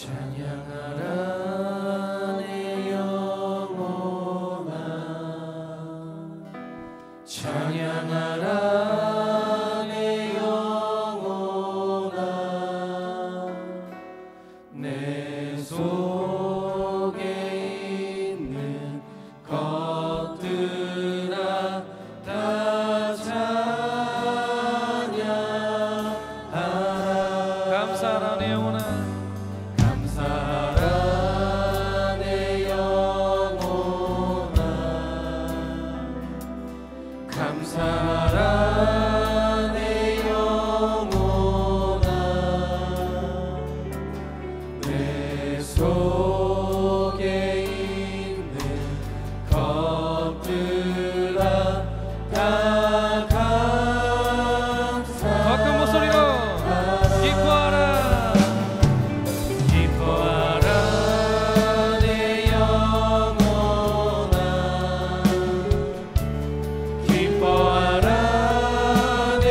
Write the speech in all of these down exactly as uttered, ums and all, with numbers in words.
찬양하라 내 영혼아, 찬양하라 내 영혼아, 내 속에 있는 것들아 다 찬양하라. 감사하라 내 영혼아, 감사하라 내 영혼아, 감사하라 내 영혼아, 내 속에 있는 것들아 다 감사하라. 더 큰 목소리로 기뻐하라. 기뻐하라 내 영혼아, 기뻐하라 내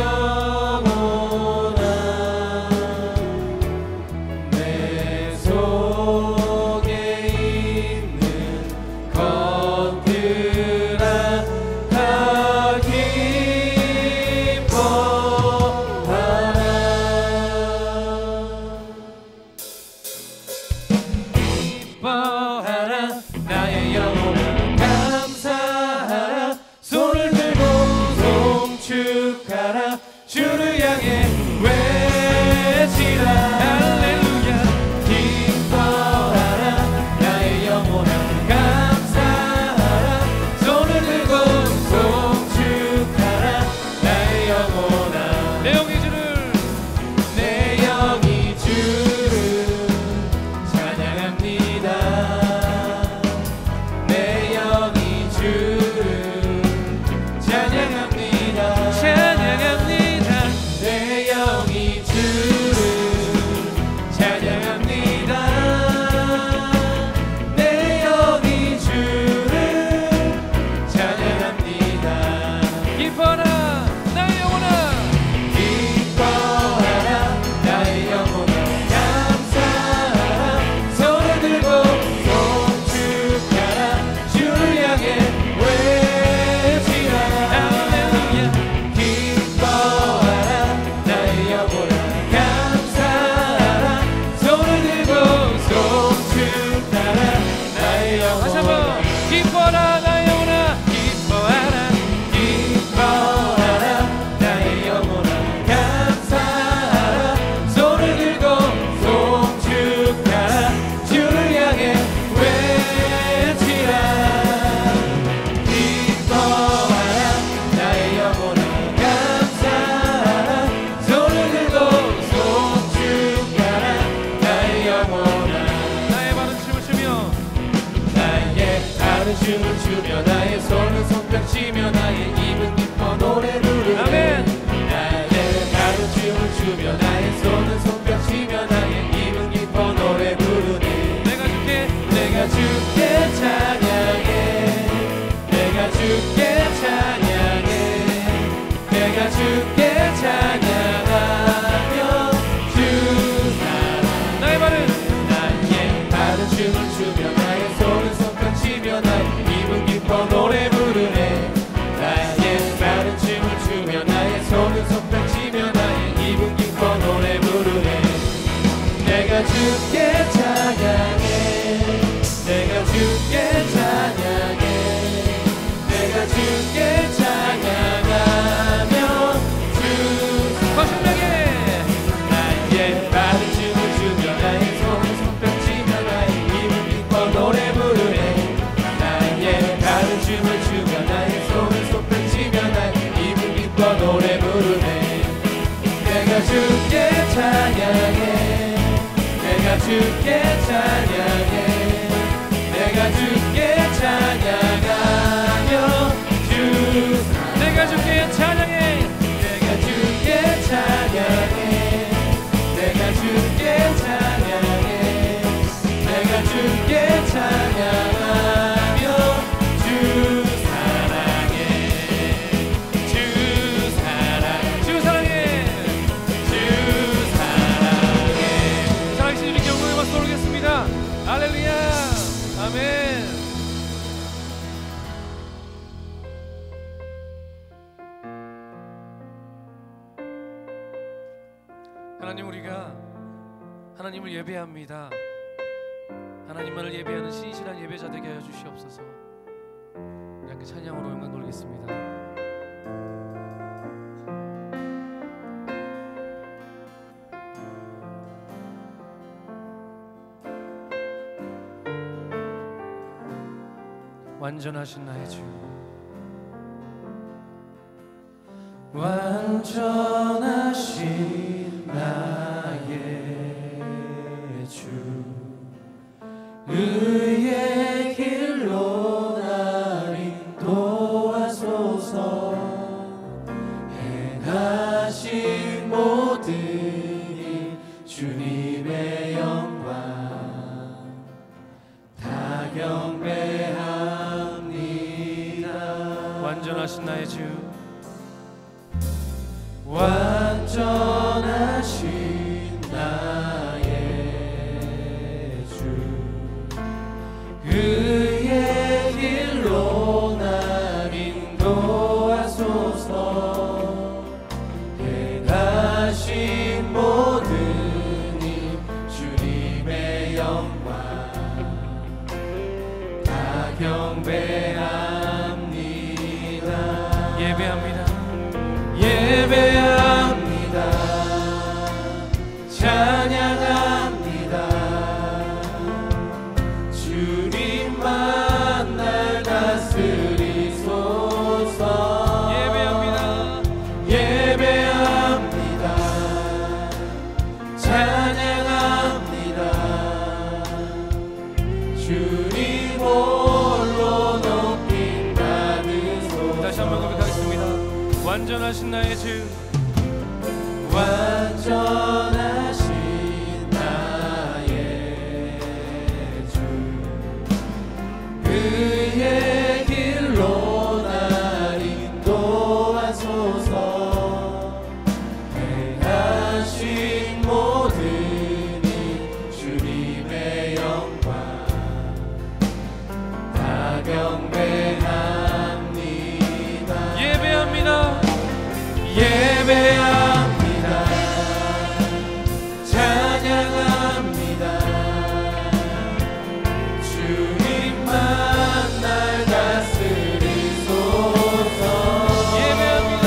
영혼아, 내 속에 있는 것들아 다 기뻐하라. 기뻐하라 나의 영혼아, 감사하라. 손을 들고 송축하라. 주를 향해 외치라. 할렐루야. 기뻐하라 나의 영혼아, 감사하라. 손을 들고 송축하라. 나의 영혼아, 내 영이 주를, 내 영이 주를 찬양합니다. 내 영이 주를 찬양합니다. 찬양합니다. 내 영이 주를 찬양합니다. 내 영이 주를 찬양합니다. 기뻐하라 나의 영혼아, 기뻐하라 나의 영혼아, 감사하라. 손을 들고 송축하라. 주를 향해 외치라. 할렐루야. 기뻐하라 나의 영혼아, 감사하라. 손을 들고 송축하라. 나의 다시 한번 영혼아, 기뻐하라 나의 영혼아, 기뻐하라. 기뻐하라 나의 영혼아, 감사하라. 손을 들고 송축하라. 주를 향해 외치라. 기뻐하라 나의 영혼아, 감사하라. 손을 들고 송축하라. 나의 영혼아, 나의 바른 춤을 추며, 나의 다른 춤을 추며, 나의 손을 손뼉 치며, 나의 입은 기뻐 노래 부르네. 아멘. 나의 다른 춤을 추며, 나의 손을 손뼉 치며, 나의 입은 기뻐 노래 부르네. 내가 주께, 내가 주께 찬양해, 내가 주께 찬양해, 내가 주께 찬양하며 주 사랑. 나의 바른, 나의 다른 춤을 추며, 나의 손을 손뼉 치며, 나의 입은 기뻐 노래 부르네. 나의 다른 춤을 추며, 나의 손을 손뼉 치며, 나의 입은 기뻐 노래 부르네. 내가 주께 찬양해, 내가 주께 찬양해, 내가 주께 찬양하며 주 더 신나게. 나의 다른 춤을 추며, 나의 손을 손뼉 치며, 나의 입은 기뻐 노래 부르네. 나의 다른 춤을 추며, 나의 손을 손뼉 치며, 나의 입은 기뻐 노래 부르네. 내가 주께 찬양해, 내가 주께 찬양해, 내가 주께 찬양하며 주 내가 주께 찬양해. 내가 주께 찬양해, 내가 주께 찬양해, 내가 주께 찬양하며 주 사랑해, 주 사랑, 주 사랑해. 주 사랑해. 살아계신 우리 경고의 박수 아멘. 하나님, 우리가 하나님을 예배합니다. 하나님만을 예배하는 신실한 예배자 되게 하여 주시옵소서. 우리 함께 찬양으로 영광 돌리겠습니다. 완전하신 나의 주, 완전하신 나의 주, 의의 길로 날 인도하소서. 행하신 모든 일 주님의 영광 다 경배합니다. 완전하신 나의 주, 완전하신 나의 주, 그의 길로 날 인도하소서. 행하신 모든 일 주님의 영광 다 경배합니다. 예배합니다. 예배합니다. 찬양합니다. 주님만 날 다스리소서. 예배합니다. 예배합니다. 찬양합니다. 주님 홀로 높임 받으소서. 다시 한번 고백하겠습니다. 완전하신 나의 주, 완전하신 나의 주, 그의 길로 날 인도하소서. 행하신 모든 일 주님의 영광 다 경배합니다. 예배합니다. 예배합니다. 찬양합니다. 주님만 날 다스리소서. 예배합니다.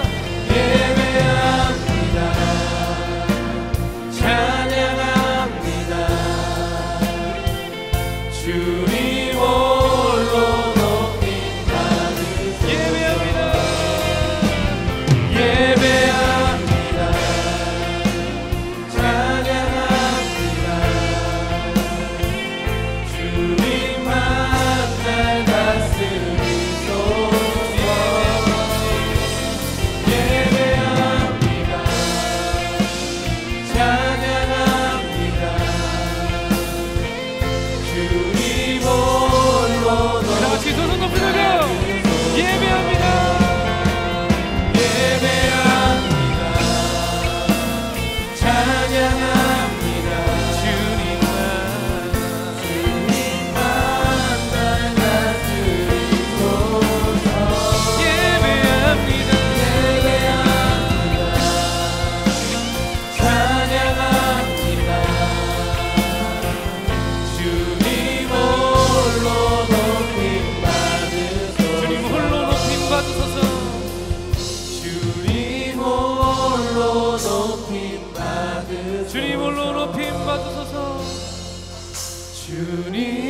예배합니다. 찬양합니다. 주님 홀로 높임 받으소서. 예배합니다. 예배합니다. 찬양합니다. 주님만 날 다스리소서. 예배합니다. 찬양합니다. 주님 홀로 다 같이 두 손 높이 들고 예배합니다. 예배합니다. 찬양합니다. 주님만 주님만 날 다스리소서. 예배합니다. 예배합니다. 찬양합니다. 주님 홀로 높임 받으소서. 주님 홀로 높임 받으소서. 주님 홀로 높임 받으소서. 주님 홀로 높임 받으소서. 주님